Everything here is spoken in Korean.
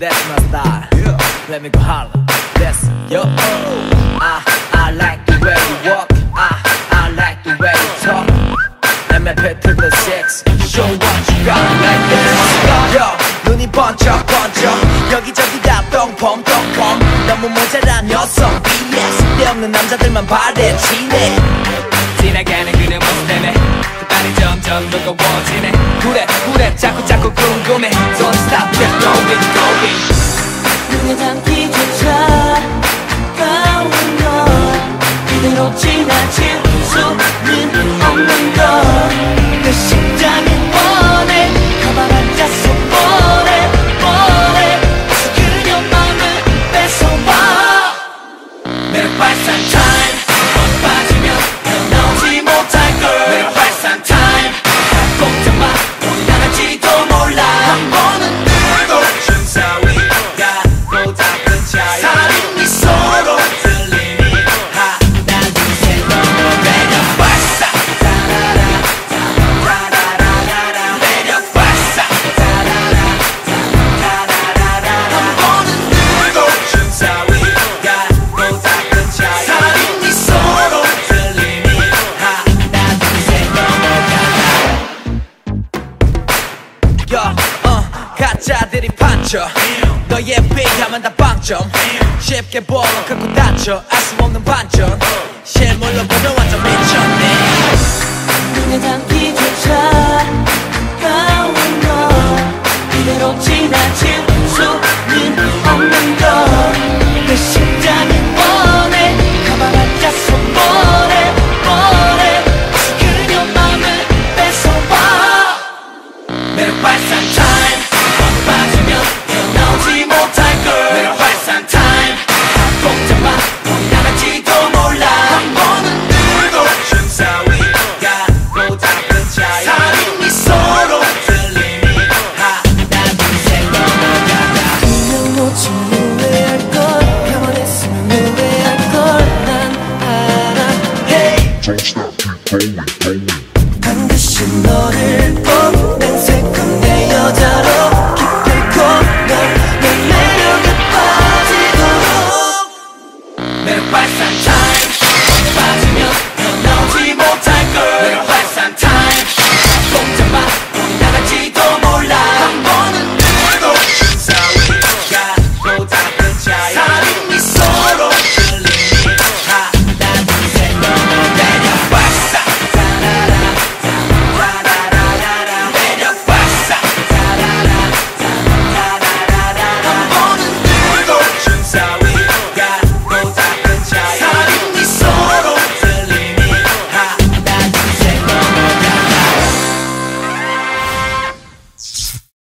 that's my style. Let me go holla. That's yo. I like the way you walk. I like the way you talk. MF to the sex. Show what you got like this. Yo, 눈이 번쩍 여기저기 다 똥폼 너무 모자란 여성 BS 쓸데없는 남자들만 바래치네. 지나가는 그녀 모습 때문에 습관이 점점 무거워지네. 그래 자꾸 궁금해. Don't stop, keep going. 눈에 담기조차 가운 너 이대로 지나칠 수는 없는 걸내 심장이 원해. 가방 앉아서 뻔해 그녀 맘을 뺏어봐. 매력 발산 타임 빠지면 헤어나오지 못할 걸. 매력 발산 타임 꼭 잡아 우리 나갈지도 몰라. 한 번은 들고 춤사위가 또 닦은 차이 사랑이 미소로 들리니 하나 둘셋 넘어. 매력 발산 따라라 따라라라라라 매력 발산 따라라 따라라라라 한 번은 들고 춤사위가 또 닦은 차이 사랑이 미소로 들리니 하나 둘셋 넘어가라. 가짜들이 판쳐 너의 비감은 다 빵점. 쉽게 보면 크고 다쳐 알 수 없는 반전. 실물로 보면 완전 미쳤네. 눈에 담기조차 가운 너 이대로 지나칠 수는 없는 걸내 심장이 원해. 가방 앉아서 뻔해 그녀 맘을 뺏어봐. 매력 발산 타임 빠지면 헤어나오지 못할 걸. 매력 발산 타임 꼭 잡아 우리 나갈지도 몰라. 한 번은 들고 춤사위가 또 닦은 차이 사랑이 미소로 들리니 하나 둘셋 넘어가다. 그냥 놓치면 후회할걸. 가만히 있으면 후회할걸. 난 알아. Hey Don't stop, keep going. 반드시 너를 본 맹세컨 내 여자로 기필코 널내 매력에 빠지도록. 매력 발산 타임